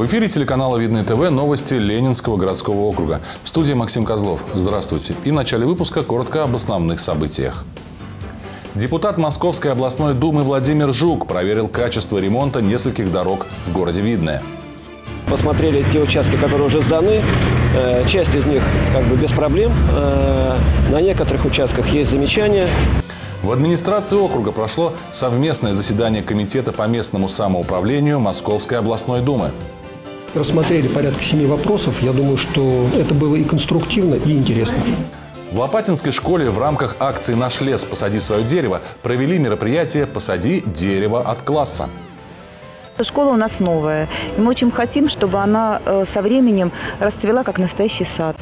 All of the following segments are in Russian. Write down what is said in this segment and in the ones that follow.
В эфире телеканала «Видное ТВ» новости Ленинского городского округа. В студии Максим Козлов. Здравствуйте. И в начале выпуска коротко об основных событиях. Депутат Московской областной думы Владимир Жук проверил качество ремонта нескольких дорог в городе Видное. Посмотрели те участки, которые уже сданы. Часть из них без проблем. На некоторых участках есть замечания. В администрации округа прошло совместное заседание Комитета по местному самоуправлению Московской областной думы. Рассмотрели порядка 7 вопросов. Я думаю, что это было и конструктивно, и интересно. В Лопатинской школе в рамках акции «Наш лес. Посади свое дерево» провели мероприятие «Посади дерево от класса». Школа у нас новая. И мы очень хотим, чтобы она со временем расцвела, как настоящий сад.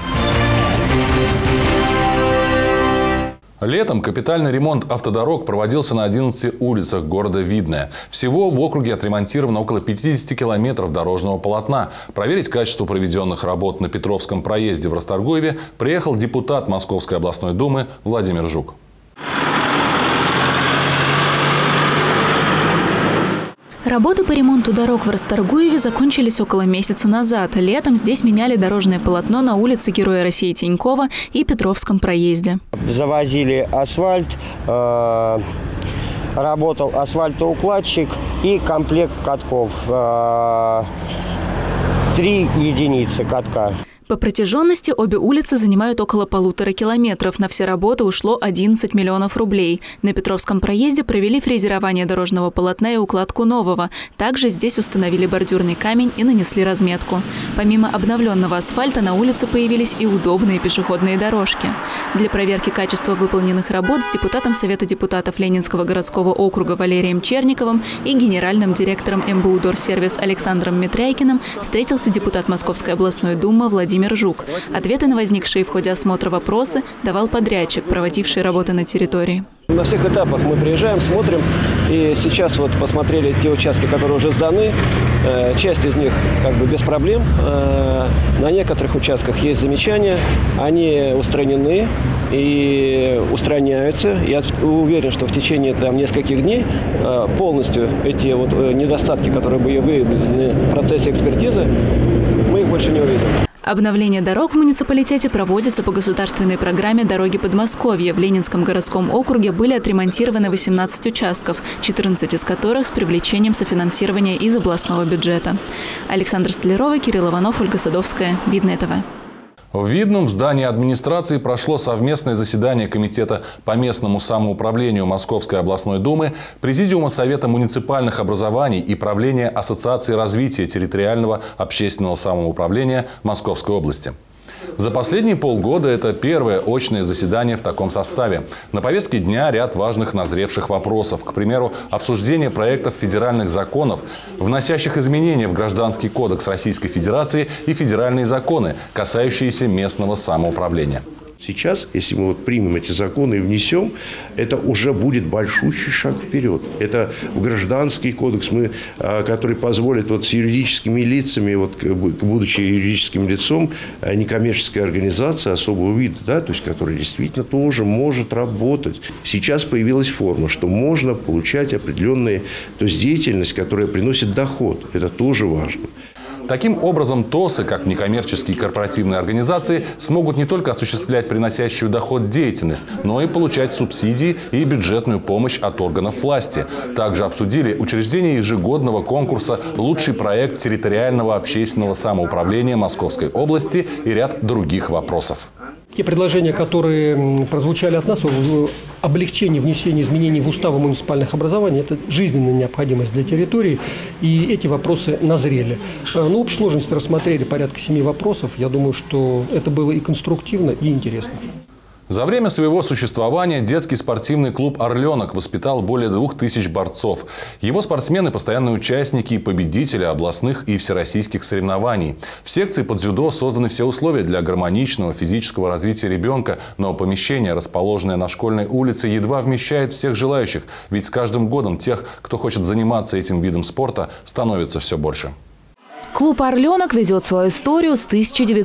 Летом капитальный ремонт автодорог проводился на 11 улицах города Видное. Всего в округе отремонтировано около 50 километров дорожного полотна. Проверить качество проведенных работ на Петровском проезде в Расторгуеве приехал депутат Московской областной думы Владимир Жук. Работы по ремонту дорог в Расторгуеве закончились около месяца назад. Летом здесь меняли дорожное полотно на улице Героя России Тинькова и Петровском проезде. Завозили асфальт, работал асфальтоукладчик и комплект катков. 3 единицы катка. По протяженности обе улицы занимают около 1,5 километров. На все работы ушло 11 миллионов рублей. На Петровском проезде провели фрезерование дорожного полотна и укладку нового. Также здесь установили бордюрный камень и нанесли разметку. Помимо обновленного асфальта на улице появились и удобные пешеходные дорожки. Для проверки качества выполненных работ с депутатом Совета депутатов Ленинского городского округа Валерием Черниковым и генеральным директором МБУ «Дорсервис» Александром Метряйкиным встретился депутат Московской областной думы Владимир Жук. Ответы на возникшие в ходе осмотра вопросы давал подрядчик, проводивший работы на территории. На всех этапах мы приезжаем, смотрим. И сейчас посмотрели те участки, которые уже сданы. Часть из них без проблем. На некоторых участках есть замечания. Они устранены и устраняются. Я уверен, что в течение нескольких дней полностью эти недостатки, которые были выявлены в процессе экспертизы, мы их больше не увидим. Обновление дорог в муниципалитете проводится по государственной программе «Дороги Подмосковья». В Ленинском городском округе были отремонтированы 18 участков, 14 из которых с привлечением софинансирования из областного бюджета. Александр Столярова, Кирилл Иванов, Ольга Садовская. Видное ТВ. В Видном в здании администрации прошло совместное заседание Комитета по местному самоуправлению Московской областной думы, Президиума Совета муниципальных образований и правления Ассоциации развития территориального общественного самоуправления Московской области. За последние полгода это первое очное заседание в таком составе. На повестке дня ряд важных назревших вопросов. К примеру, обсуждение проектов федеральных законов, вносящих изменения в Гражданский кодекс Российской Федерации и федеральные законы, касающиеся местного самоуправления. Сейчас, если мы примем эти законы и внесем, это уже будет большущий шаг вперед. Это в Гражданский кодекс, который позволит с юридическими лицами, будучи юридическим лицом, некоммерческая организация особого вида, то есть которая действительно тоже может работать. Сейчас появилась форма, что можно получать определенные, то есть деятельность, которая приносит доход. Это тоже важно. Таким образом, ТОСы, как некоммерческие корпоративные организации, смогут не только осуществлять приносящую доход деятельность, но и получать субсидии и бюджетную помощь от органов власти. Также обсудили учреждение ежегодного конкурса «Лучший проект территориального общественного самоуправления Московской области» и ряд других вопросов. Те предложения, которые прозвучали от нас, облегчение внесения изменений в уставы муниципальных образований, это жизненная необходимость для территории, и эти вопросы назрели. Но в общей сложности рассмотрели порядка 7 вопросов. Я думаю, что это было и конструктивно, и интересно. За время своего существования детский спортивный клуб «Орленок» воспитал более 2000 борцов. Его спортсмены – постоянные участники и победители областных и всероссийских соревнований. В секции под дзюдо созданы все условия для гармоничного физического развития ребенка, но помещение, расположенное на Школьной улице, едва вмещает всех желающих. Ведь с каждым годом тех, кто хочет заниматься этим видом спорта, становится все больше. Клуб «Орленок» ведет свою историю с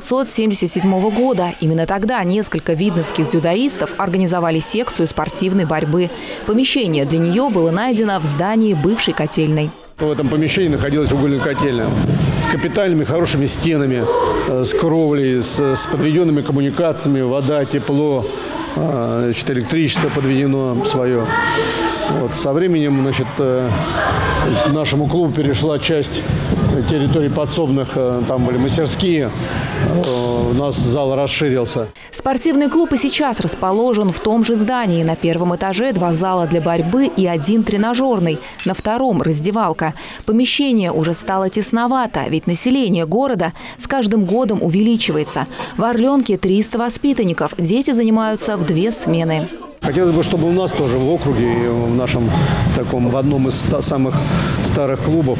1977 года. Именно тогда несколько видновских дзюдоистов организовали секцию спортивной борьбы. Помещение для нее было найдено в здании бывшей котельной. В этом помещении находилась угольная котельная, с капитальными хорошими стенами, с кровлей, с подведенными коммуникациями, вода, тепло, значит, электричество подведено свое. Вот. Со временем, значит, к нашему клубу перешла часть территорий подсобных, там были мастерские, у нас зал расширился. Спортивный клуб и сейчас расположен в том же здании. На первом этаже 2 зала для борьбы и 1 тренажерный, на втором – раздевалка. Помещение уже стало тесновато, ведь население города с каждым годом увеличивается. В Орленке 300 воспитанников, дети занимаются в 2 смены. Хотелось бы, чтобы у нас тоже в округе, в нашем таком, в одном из самых старых клубов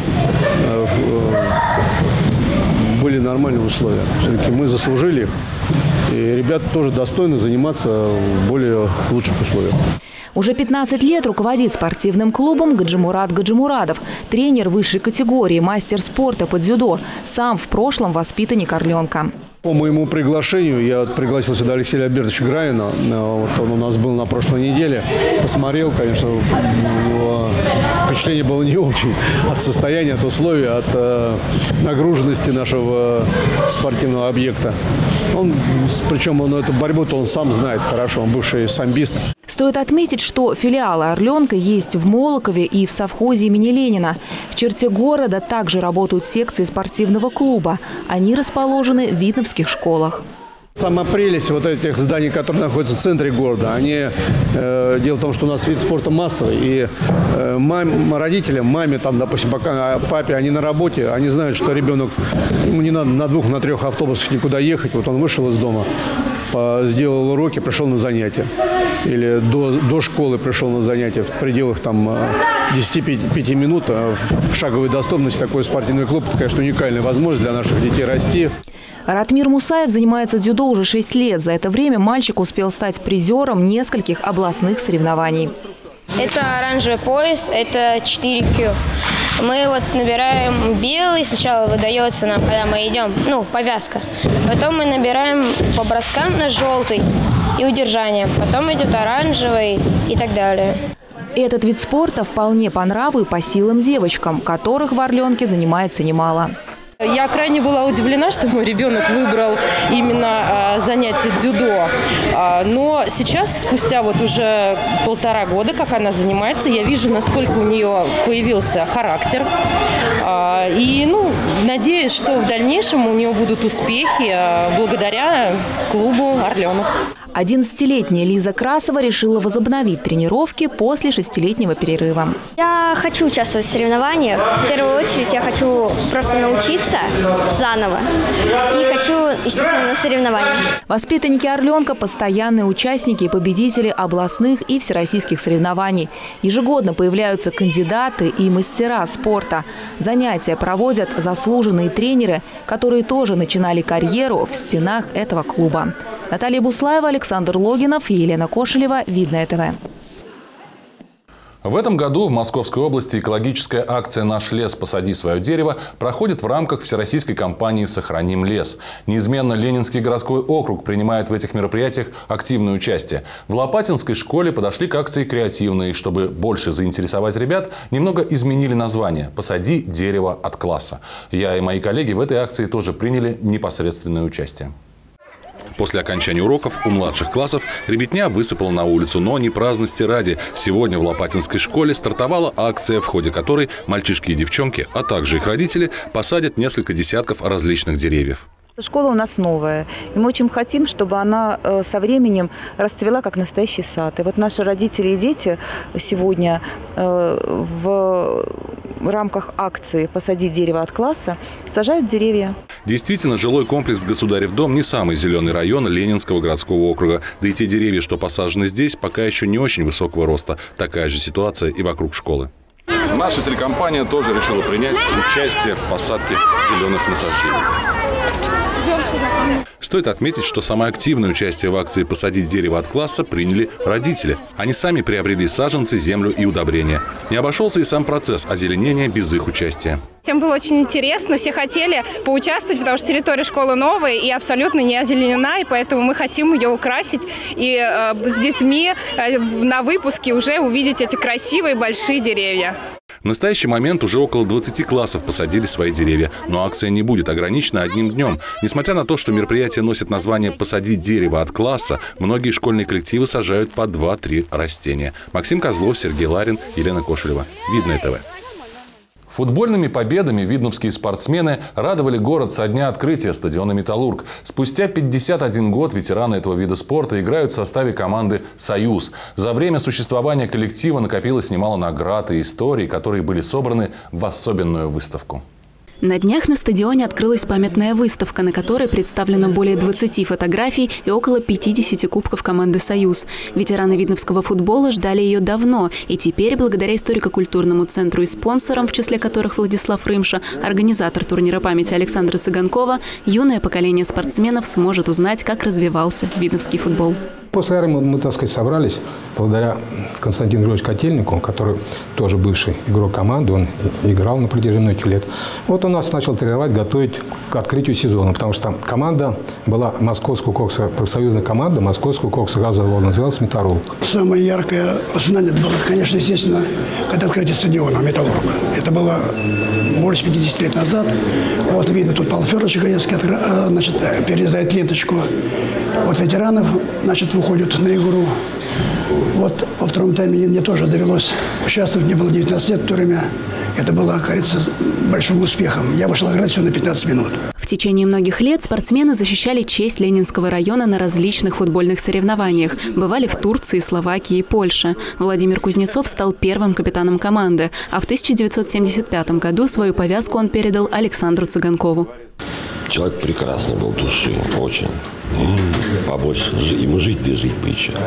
были нормальные условия. Все-таки мы заслужили их, и ребята тоже достойны заниматься в более лучших условиях. Уже 15 лет руководит спортивным клубом Гаджимурад Гаджимурадов, тренер высшей категории, мастер спорта по дзюдо, сам в прошлом воспитанник Орленка. По моему приглашению я пригласил сюда Алексея Альбертовича Граина. Вот он у нас был на прошлой неделе. Посмотрел, конечно, его впечатление было не очень от состояния, от условий, от нагруженности нашего спортивного объекта. Причем эту борьбу-то он сам знает хорошо, он бывший самбист. Стоит отметить, что филиалы «Орленка» есть в Молокове и в совхозе имени Ленина. В черте города также работают секции спортивного клуба. Они расположены в видновских школах. Самая прелесть вот этих зданий, которые находятся в центре города, дело в том, что у нас вид спорта массовый. И родителям, маме, там, допустим, пока папе, они на работе, они знают, что ребенок, ему не надо на 2, на 3 автобусах никуда ехать. Вот он вышел из дома, сделал уроки, пришел на занятия. Или до школы пришел на занятия в пределах там 10-5 минут. В шаговой доступности такой спортивный клуб – это, конечно, уникальная возможность для наших детей расти. Ратмир Мусаев занимается дзюдо уже 6 лет. За это время мальчик успел стать призером нескольких областных соревнований. Это оранжевый пояс, это 4Q. Мы вот набираем белый, сначала выдается нам, когда мы идем, повязка. Потом мы набираем по броскам на желтый и удержание. Потом идет оранжевый и так далее. Этот вид спорта вполне по нраву и по силам девочкам, которых в Орленке занимается немало. Я крайне была удивлена, что мой ребенок выбрал именно занятие дзюдо. Но сейчас, спустя вот уже 1,5 года, как она занимается, я вижу, насколько у нее появился характер. И надеюсь, что в дальнейшем у нее будут успехи благодаря клубу «Орленок». 11-летняя Лиза Красова решила возобновить тренировки после 6-летнего перерыва. Я хочу участвовать в соревнованиях. В первую очередь я хочу просто научиться заново. И хочу, естественно, на соревнования. Воспитанники «Орленка» – постоянные участники и победители областных и всероссийских соревнований. Ежегодно появляются кандидаты и мастера спорта. Занятия проводят заслуженные тренеры, которые тоже начинали карьеру в стенах этого клуба. Наталья Буслаева, Александр Логинов и Елена Кошелева. Видное ТВ. В этом году в Московской области экологическая акция «Наш лес. Посади свое дерево» проходит в рамках всероссийской кампании «Сохраним лес». Неизменно Ленинский городской округ принимает в этих мероприятиях активное участие. В Лопатинской школе подошли к акции креативно и, чтобы больше заинтересовать ребят, немного изменили название «Посади дерево от класса». Я и мои коллеги в этой акции тоже приняли непосредственное участие. После окончания уроков у младших классов ребятня высыпала на улицу, но не праздности ради. Сегодня в Лопатинской школе стартовала акция, в ходе которой мальчишки и девчонки, а также их родители, посадят несколько десятков различных деревьев. Школа у нас новая, и мы очень хотим, чтобы она со временем расцвела как настоящий сад. И вот наши родители и дети сегодня в рамках акции «Посади дерево от класса» сажают деревья. Действительно, жилой комплекс «Государев дом» не самый зеленый район Ленинского городского округа. Да и те деревья, что посажены здесь, пока еще не очень высокого роста. Такая же ситуация и вокруг школы. Наша телекомпания тоже решила принять участие в посадке зеленых насаждений. Стоит отметить, что самое активное участие в акции «Посадить дерево от класса» приняли родители. Они сами приобрели саженцы, землю и удобрения. Не обошелся и сам процесс озеленения без их участия. Всем было очень интересно, все хотели поучаствовать, потому что территория школы новая и абсолютно не озеленена, и поэтому мы хотим ее украсить и с детьми на выпуске уже увидеть эти красивые большие деревья. В настоящий момент уже около 20 классов посадили свои деревья. Но акция не будет ограничена одним днем. Несмотря на то, что мероприятие носит название «Посадить дерево от класса», многие школьные коллективы сажают по 2-3 растения. Максим Козлов, Сергей Ларин, Елена Кошелева. Видное ТВ. Футбольными победами видновские спортсмены радовали город со дня открытия стадиона «Металлург». Спустя 51 год ветераны этого вида спорта играют в составе команды «Союз». За время существования коллектива накопилось немало наград и историй, которые были собраны в особенную выставку. На днях на стадионе открылась памятная выставка, на которой представлено более 20 фотографий и около 50 кубков команды «Союз». Ветераны видновского футбола ждали ее давно. И теперь, благодаря историко-культурному центру и спонсорам, в числе которых Владислав Рымша, организатор турнира памяти Александра Цыганкова, юное поколение спортсменов сможет узнать, как развивался видновский футбол. После эры мы, так сказать, собрались благодаря Константину Григорьевичу Котельнику, который тоже бывший игрок команды, он играл на протяжении многих лет. Вот он нас начал тренировать, готовить к открытию сезона, потому что команда была московского кокса, профсоюзная команда московского коксогазового, называлась «Металлург». Самое яркое воспоминание было, конечно, естественно, когда открытие стадиона «Металлург». Это было больше 50 лет назад. Вот видно, тут Павел Федорович Ганевский, значит, перерезает ленточку. Вот ветеранов, значит, выходят на игру. Вот во втором тайме мне тоже довелось участвовать. Мне было 19 лет в то время. Это было, кажется, большим успехом. Я вышел играть всего на 15 минут. В течение многих лет спортсмены защищали честь Ленинского района на различных футбольных соревнованиях. Бывали в Турции, Словакии и Польше. Владимир Кузнецов стал первым капитаном команды. А в 1975 году свою повязку он передал Александру Цыганкову. Человек прекрасный был души, очень. Побольше. Ему жить да жить бы еще.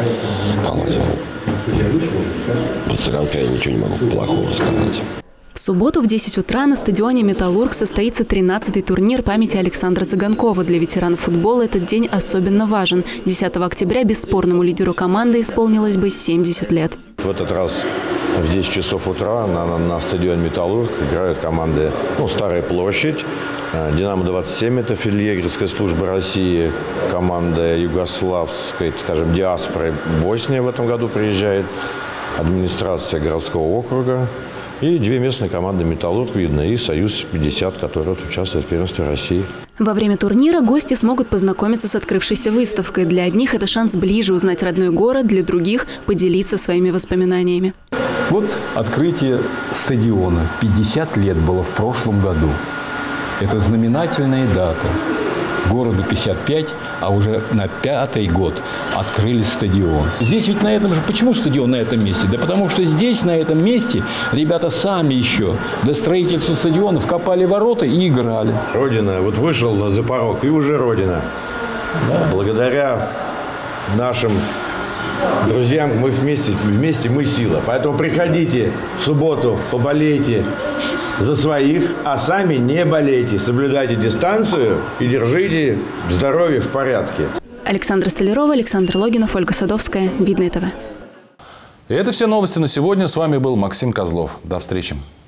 Про Цыганка я ничего не могу плохого сказать. В субботу в 10 утра на стадионе «Металлург» состоится 13-й турнир памяти Александра Цыганкова. Для ветеранов футбола этот день особенно важен. 10 октября бесспорному лидеру команды исполнилось бы 70 лет. В этот раз в 10 часов утра на стадионе «Металлург» играют команды «Старая площадь», «Динамо-27» – это фельдъегерская служба России, команда югославской, скажем, диаспоры Босния в этом году приезжает, администрация городского округа и две местные команды «Металлург» видно и «Союз-50», который участвует в первенстве России. Во время турнира гости смогут познакомиться с открывшейся выставкой. Для одних это шанс ближе узнать родной город, для других – поделиться своими воспоминаниями. Вот открытие стадиона. 50 лет было в прошлом году. Это знаменательная дата. Городу 55, а уже на 5-й год открыли стадион. Здесь ведь на этом же... Почему стадион на этом месте? Да потому что здесь, на этом месте, ребята сами еще до строительства стадионов копали ворота и играли. Родина. Вот вышел за порог, и уже Родина. Да. Благодаря нашим друзьям мы вместе мы сила. Поэтому приходите в субботу, поболейте за своих, а сами не болейте. Соблюдайте дистанцию и держите здоровье в порядке. Александра Столярова, Александр Логинов, Ольга Садовская. Видное ТВ. И это все новости на сегодня. С вами был Максим Козлов. До встречи.